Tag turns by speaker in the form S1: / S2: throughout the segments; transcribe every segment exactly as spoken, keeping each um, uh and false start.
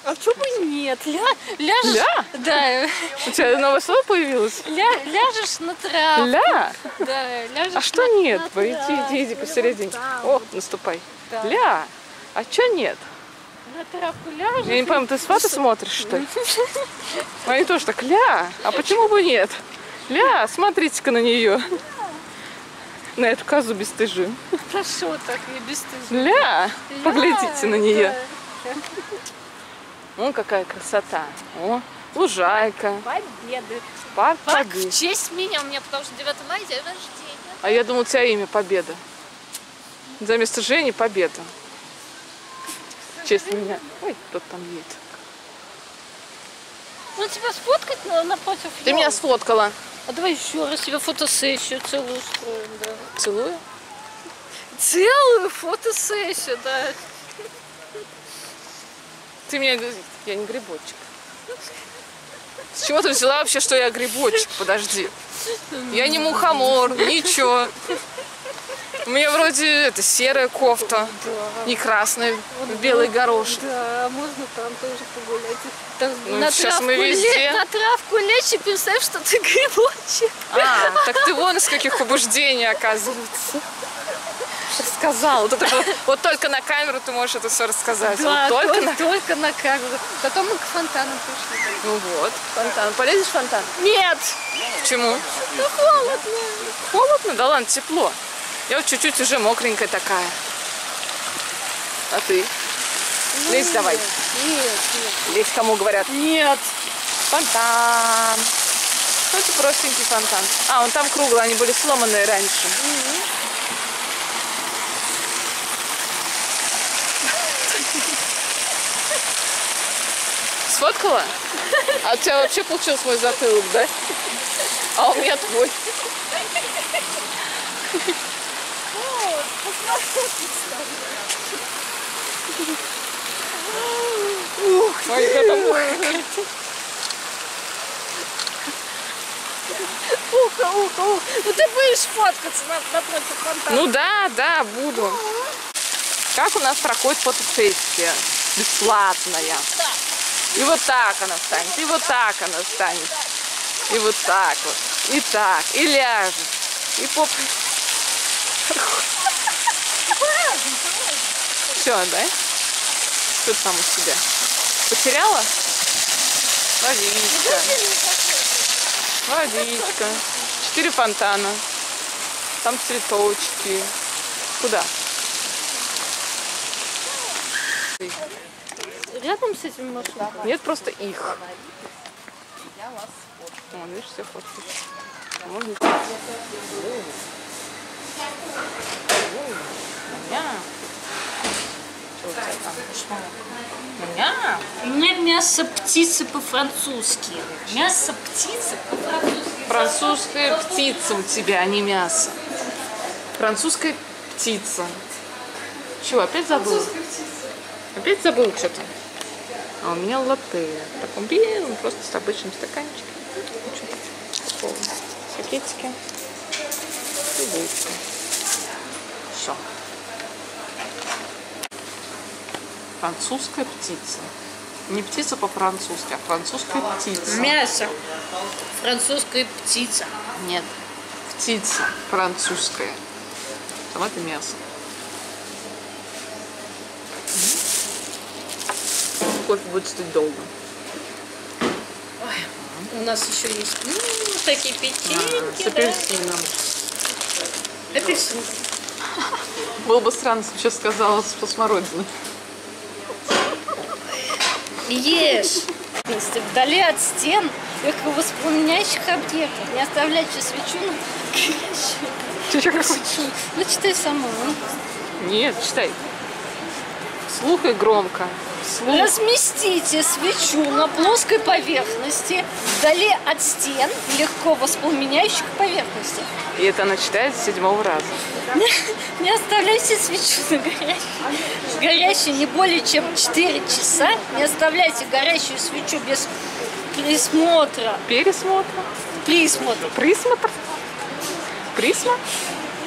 S1: А что бы нет? Ля, ляжешь?
S2: Ля?
S1: Да.
S2: У тебя новое слово появилось?
S1: Ля, ляжешь на травку.
S2: Ля?
S1: Да, ляжешь
S2: А что
S1: на,
S2: нет?
S1: на
S2: Иди,
S1: травку.
S2: иди, иди посередине.
S1: Там.
S2: О, наступай.
S1: Да.
S2: Ля? А что нет?
S1: На травку ляжешь.
S2: Я не пойму, ты сваты смотришь, что ли? Они тоже так, ля, а почему бы нет? Ля, смотрите-ка на нее. На эту козу бесстыжую.
S1: Да что так, я бесстыжа.
S2: Ля, поглядите на нее.
S1: Да.
S2: Вон какая красота. О, лужайка.
S1: Победы.
S2: Парк
S1: Парк
S2: Победы.
S1: в честь меня, у меня потому что девятого мая день рождения.
S2: А я думал, у тебя имя Победа. За место Жени Победа. В честь меня. Ой, кто там едет.
S1: Ну тебя сфоткать на, напротив.
S2: Ты меня сфоткала.
S1: А давай еще раз тебе фотосессию целую устроим, да.
S2: Целую.
S1: Целую фотосессию, да.
S2: Ты меня... Я не грибочек. С чего ты взяла вообще, что я грибочек? Подожди. Я не мухомор, ничего. У меня вроде это серая кофта,
S1: Да.
S2: не красная, белый горошек.
S1: Да, можно там тоже погулять. Там
S2: Ну,
S1: на,
S2: сейчас
S1: травку
S2: мы везде.
S1: ле- на травку лечь и представь, что ты грибочек.
S2: А, так ты вон из каких побуждений, оказывается. Рассказала. Вот, это вот, вот только на камеру ты можешь это все рассказать.
S1: Да,
S2: Вот только
S1: только,
S2: на...
S1: только на камеру. Потом мы к фонтану пришли.
S2: Ну вот, фонтан. Полезешь в фонтан?
S1: Нет!
S2: Почему?
S1: Ну холодно.
S2: Холодно? Да ладно, тепло. Я вот чуть-чуть уже мокренькая такая. А ты?
S1: Ну,
S2: Лезь
S1: нет,
S2: давай.
S1: Нет, нет.
S2: Лезь, кому говорят.
S1: Нет.
S2: Фонтан. Какой-то простенький фонтан. А, вон там круглые, они были сломанные раньше. Сфоткала? А у тебя вообще получился мой затылок, да? А у меня твой. Ух, ой, да там
S1: Уха, уха, уха. Ну ты будешь фоткаться на- напротив фонтана.
S2: Ну да, да, буду. Как у нас проходит фотосессия? Бесплатная. И вот так она встанет, и вот так она встанет. И вот так вот. И так, и ляжет. И поп... Все, да? Что ты там у тебя? Потеряла? Водичка. Водичка. Четыре фонтана. Там цветочки. Куда?
S1: Рядом с этим машиной?
S2: Нет, просто их. О, видишь, все фоткают. Можно... Меня. Что у тебя там? Меня.
S1: У меня мясо птицы по-французски. Мясо птицы по-французски.
S2: Французская птица у тебя, а не мясо. Французская птица. Чего, опять забыл? Опять забыл что-то? А у меня латте. В таком белом, просто с обычным стаканчиком. Такого. Пакетики. И выпечка. Все. Французская птица. Не птица по-французски, а французская птица.
S1: Мясо. Французская птица.
S2: Нет. Птица французская. Сама это мясо. Кофе будет стоять долго.
S1: Ой, у нас еще есть м, такие печеньки.
S2: С апельсином.
S1: Да. Апельсин.
S2: Было бы странно, если бы сейчас сказала с смородиной.
S1: Ешь. Вдали от стен легковоспламеняющих объектов. Не оставляйте свечу на горящую.
S2: Ты что, как хочешь?
S1: Ну, читай сама.
S2: Нет, читай. Слухай громко. Слух.
S1: Разместите свечу на плоской поверхности вдали от стен легко воспламеняющих поверхностей.
S2: И это она читает с седьмого раза.
S1: Не, не оставляйте свечу на горящей. Горящей не более чем четыре часа. Не оставляйте горящую свечу без присмотра.
S2: Пересмотр.
S1: Присмотра.
S2: Присмотр. Присмотр.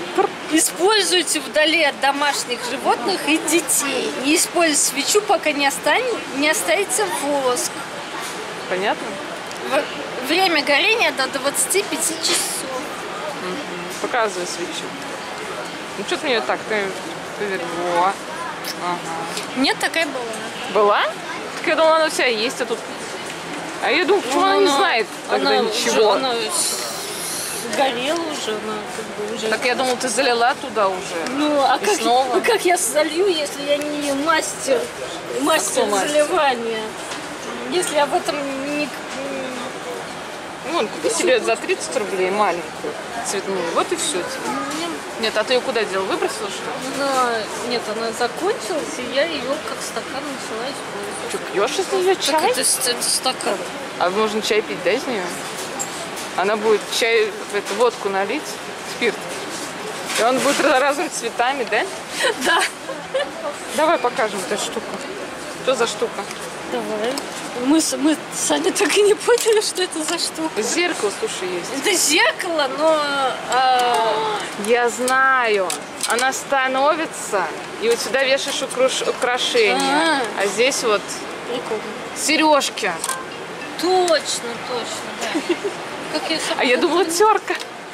S1: Используйте вдали от домашних животных и детей. Не используйте свечу, пока не, остань... не останется воск.
S2: Понятно?
S1: В... Время горения до двадцати пяти часов.
S2: Угу. Показывай свечу. Ну что ты мне так? Ты, ты... Во. Ага.
S1: Нет, такая была.
S2: Была? Так я думала, она у тебя есть, а тут... А я думаю, почему ну, она, она не знает тогда
S1: она
S2: ничего?
S1: Уже, она сгорела уже, она как бы уже...
S2: Так я думала, ты залила туда уже.
S1: Ну, а как,
S2: снова?
S1: а как я залью, если я не мастер, мастер а заливания? Если об этом не...
S2: Вон, купи себе за тридцать рублей маленькую цветную. Вот и все тебе. Нет, а ты ее куда делал? Выбросила, что ли?
S1: Она... Нет, она закончилась, и я ее как стакан начала использовать.
S2: Что, пьешь из нее чай?
S1: Так это, это стакан.
S2: А можно чай пить, да, из нее? Она будет чай, эту водку налить, спирт. И он будет разными цветами, да?
S1: Да.
S2: Давай покажем эту штуку. Что за штука?
S1: Давай. Мы, мы сами так и не поняли, что это за штука.
S2: Зеркало, слушай, есть.
S1: Это зеркало, но... А...
S2: Я знаю. Она становится, и вот сюда вешаешь украш... украшения. А, -а, -а. а здесь вот
S1: прикольно.
S2: Сережки.
S1: Точно, точно, да. Как я
S2: а я думала, терка.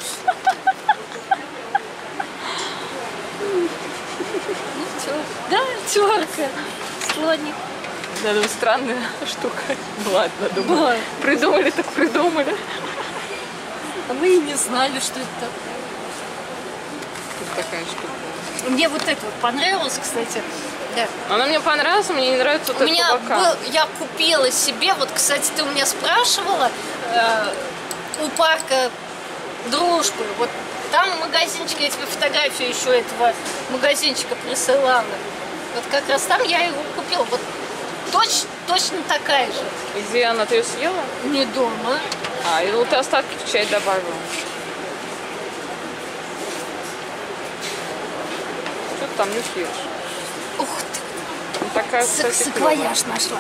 S1: Да, терка. Слоник.
S2: Да, ну странная штука. Ладно, думаю.
S1: Была.
S2: Придумали, так придумали.
S1: А мы и не знали, что это такое.
S2: Вот такая штука.
S1: Мне вот это вот понравилось, кстати. Да.
S2: Она мне понравилась, мне не нравится вот
S1: у
S2: этот
S1: меня
S2: бока.
S1: был, я купила себе, вот, кстати, ты у меня спрашивала, э, у парка Дружбы, вот там магазинчик, я тебе фотографию еще этого магазинчика присылала. Вот как раз там я его купила. Вот Точ, точно такая же.
S2: И где она? Ты ее съела?
S1: Не дома.
S2: А, и ну ты остатки в чай добавила. Что ты там нюхаешь?
S1: Ух ты.
S2: Ну, такая, кстати,
S1: саквояж нашла.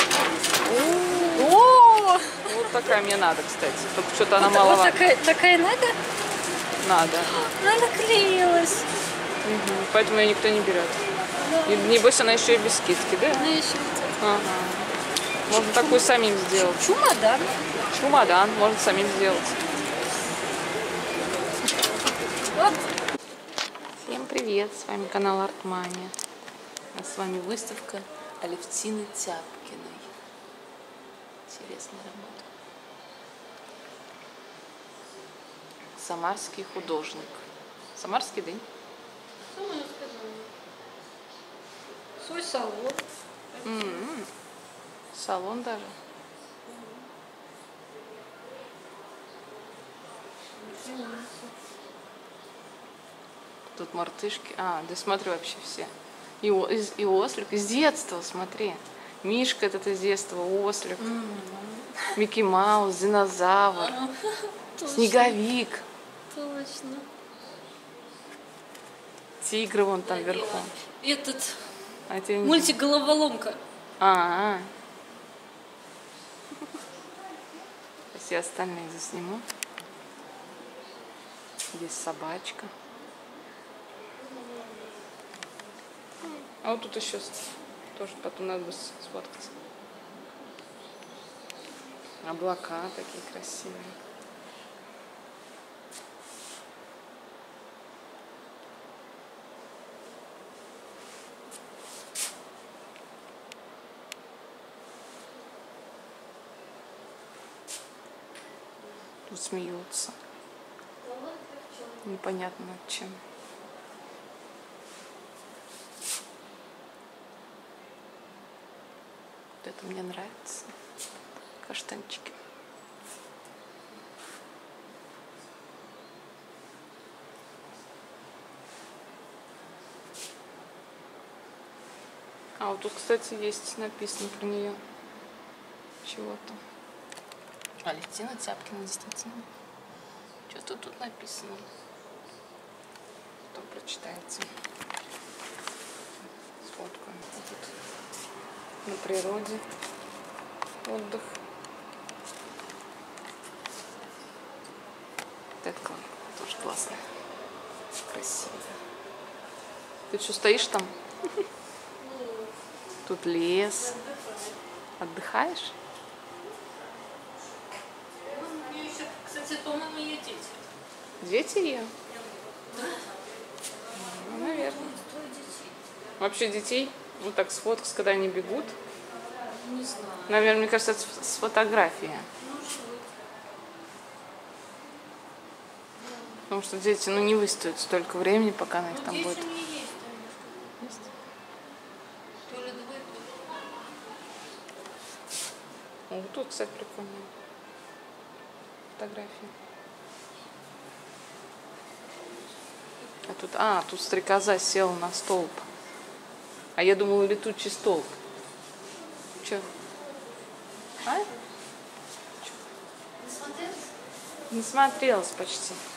S2: О! Вот такая мне надо, кстати. Только что-то она
S1: вот,
S2: маловато.
S1: Вот такая, такая надо?
S2: Надо.
S1: Она наклеилась.
S2: Угу. Поэтому ее никто не берет. Да. И, небось, она еще и без скидки, да?
S1: Она еще
S2: ага. Можно Чум... такую самим сделать.
S1: Чемодан.
S2: Чемодан можно самим сделать.
S1: Вот.
S2: Всем привет! С вами канал Артмания. А с вами выставка Алевтины Тяпкиной. Интересная работа. Самарский художник. Самарский, да?
S1: Свой салон.
S2: Mm-hmm. Салон даже. Mm-hmm. Тут мартышки. А, да смотри вообще все. И, и, и ослик. Из детства, смотри. Мишка этот из детства, ослик. Mm-hmm. Микки Маус, динозавр.
S1: Точно.
S2: Снеговик.
S1: Точно.
S2: Тигры вон там вверху.
S1: Этот
S2: а
S1: мультик «Головоломка».
S2: А, -а, -а. Все остальные засниму. Здесь собачка. А вот тут еще тоже потом надо бы сфоткаться. Облака такие красивые. Тут смеются. Непонятно над чем. Вот это мне нравится. Каштанчики. А вот тут, кстати, есть написано про нее чего-то. Алевтина Тяпкина, действительно. Что-то тут написано. Потом прочитается. Сфоткаю. Вот тут на природе отдых. Вот это тоже классно. Красиво. Ты что, стоишь там? Тут лес. Отдыхаешь?
S1: Кстати, по-моему, ее дети.
S2: Дети ее? Ну, наверное. Вообще детей, вот так сфоткать, когда они бегут.
S1: Не знаю.
S2: Наверное, мне кажется, это с фотографии. Потому что дети, ну, не выстоят столько времени, пока на их там будет.
S1: Есть. То ли двое, то ли.
S2: Вот тут, кстати, прикольная фотография. А тут, а, тут стрекоза села на столб. А я думала, летучий столб. Че? А?
S1: Не смотрелась?
S2: Не смотрелась почти.